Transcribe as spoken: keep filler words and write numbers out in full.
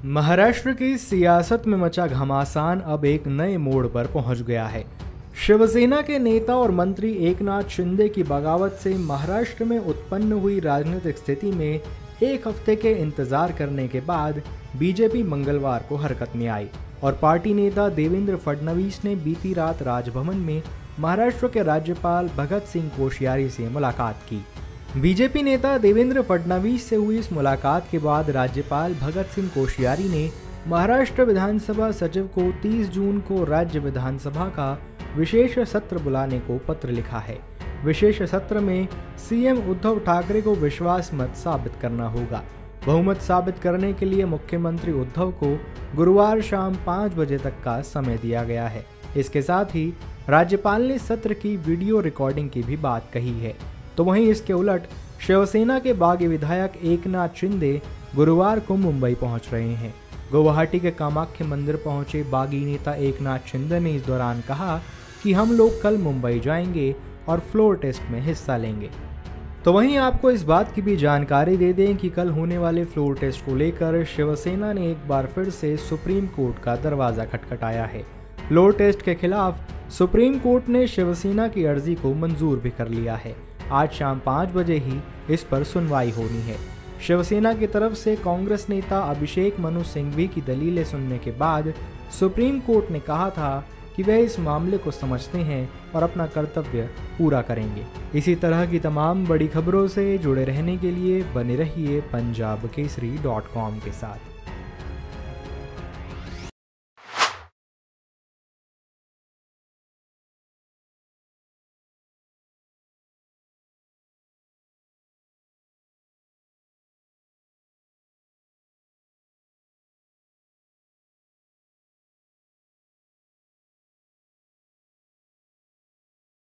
महाराष्ट्र की सियासत में मचा घमासान अब एक नए मोड़ पर पहुंच गया है। शिवसेना के नेता और मंत्री एकनाथ शिंदे की बगावत से महाराष्ट्र में उत्पन्न हुई राजनीतिक स्थिति में एक हफ्ते के इंतजार करने के बाद बीजेपी मंगलवार को हरकत में आई और पार्टी नेता देवेंद्र फडणवीस ने बीती रात राजभवन में महाराष्ट्र के राज्यपाल भगत सिंह कोश्यारी से मुलाकात की। बीजेपी नेता देवेंद्र फडणवीस से हुई इस मुलाकात के बाद राज्यपाल भगत सिंह कोश्यारी ने महाराष्ट्र विधानसभा सचिव को तीस जून को राज्य विधानसभा का विशेष सत्र बुलाने को पत्र लिखा है। विशेष सत्र में सीएम उद्धव ठाकरे को विश्वास मत साबित करना होगा। बहुमत साबित करने के लिए मुख्यमंत्री उद्धव को गुरुवार शाम पाँच बजे तक का समय दिया गया है। इसके साथ ही राज्यपाल ने सत्र की वीडियो रिकॉर्डिंग की भी बात कही है। तो वहीं इसके उलट शिवसेना के बागी विधायक एकनाथ शिंदे गुरुवार को मुंबई पहुंच रहे हैं। गुवाहाटी के कामाख्या मंदिर पहुंचे बागी नेता एकनाथ शिंदे ने इस दौरान कहा कि हम लोग कल मुंबई जाएंगे और फ्लोर टेस्ट में हिस्सा लेंगे। तो वहीं आपको इस बात की भी जानकारी दे दें कि कल होने वाले फ्लोर टेस्ट को लेकर शिवसेना ने एक बार फिर से सुप्रीम कोर्ट का दरवाजा खटखटाया है। फ्लोर टेस्ट के खिलाफ सुप्रीम कोर्ट ने शिवसेना की अर्जी को मंजूर भी कर लिया है। आज शाम पाँच बजे ही इस पर सुनवाई होनी है। शिवसेना की तरफ से कांग्रेस नेता अभिषेक मनु सिंघवी की दलीलें सुनने के बाद सुप्रीम कोर्ट ने कहा था कि वह इस मामले को समझते हैं और अपना कर्तव्य पूरा करेंगे। इसी तरह की तमाम बड़ी खबरों से जुड़े रहने के लिए बने रहिए पंजाब केसरी डॉट कॉम के साथ।